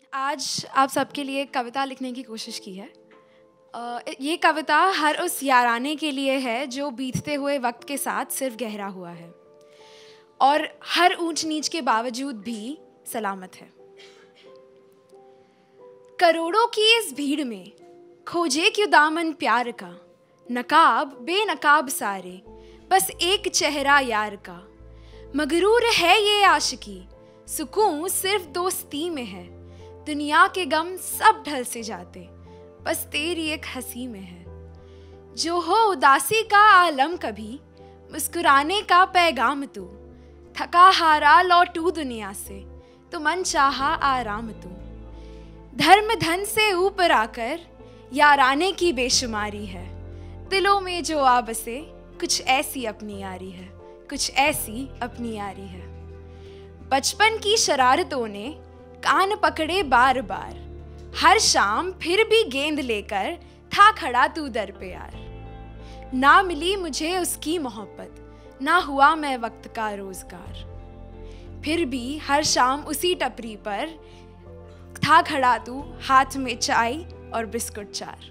आज आप सबके लिए कविता लिखने की कोशिश की है। ये कविता हर उस याराने के लिए है जो बीतते हुए वक्त के साथ सिर्फ गहरा हुआ है और हर ऊंच नीच के बावजूद भी सलामत है। करोड़ों की इस भीड़ में खोजे क्यों दामन प्यार का, नकाब बेनकाब सारे, बस एक चेहरा यार का। मगरूर है ये आशिकी, सुकून सिर्फ दोस्ती में है। दुनिया के गम सब ढल से जाते, बस तेरी एक हंसी में है। जो हो उदासी का आलम कभी, मुस्कुराने का पैगाम तू। थका हारा लौटू दुनिया से, तो मन चाहा आराम तू। धर्म धन से ऊपर आकर याराने की बेशुमारी है। दिलों में जो आ बसे, कुछ ऐसी अपनी यारी है, कुछ ऐसी अपनी यारी है। बचपन की शरारतों ने कान पकड़े बार बार, हर शाम फिर भी गेंद लेकर था खड़ा तू दर पे यार। ना मिली मुझे उसकी मोहब्बत, ना हुआ मैं वक्त का रोजगार, फिर भी हर शाम उसी टपरी पर था खड़ा तू, हाथ में चाय और बिस्कुट चार।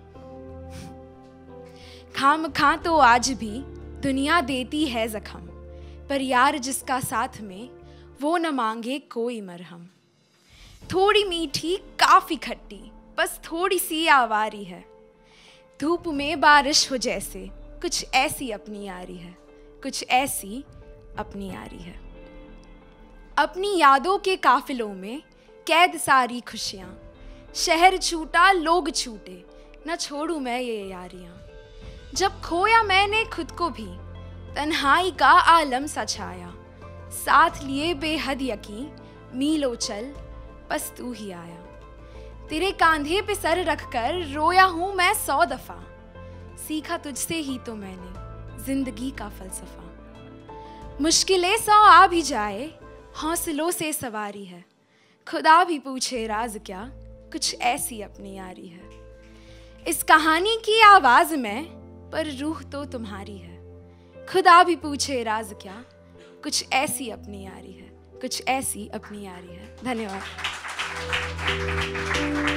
खाम खा तो आज भी दुनिया देती है जख्म, पर यार जिसका साथ में वो न मांगे कोई मरहम। थोड़ी मीठी काफी खट्टी, बस थोड़ी सी आवारी है। धूप में बारिश हो जैसे, कुछ ऐसी अपनी यारी है, कुछ ऐसी अपनी यारी है। अपनी यादों के काफिलों में कैद सारी खुशियाँ, शहर छूटा लोग छूटे, न छोड़ू मैं ये यारियाँ। जब खोया मैंने खुद को भी, तन्हाई का आलम सा छाया। साथ लिए बेहद यकीन, मीलों चल बस तू ही आया। तेरे कांधे पे सर रखकर रोया हूँ मैं 100 दफा। सीखा तुझसे ही तो मैंने जिंदगी का फलसफा। मुश्किलें 100 आ भी जाए, हौसलों से सवारी है। खुदा भी पूछे राज क्या, कुछ ऐसी अपनी यारी है। इस कहानी की आवाज में, पर रूह तो तुम्हारी है। खुदा भी पूछे राज क्या, कुछ ऐसी अपनी यारी है, कुछ ऐसी अपनी यारी है। धन्यवाद।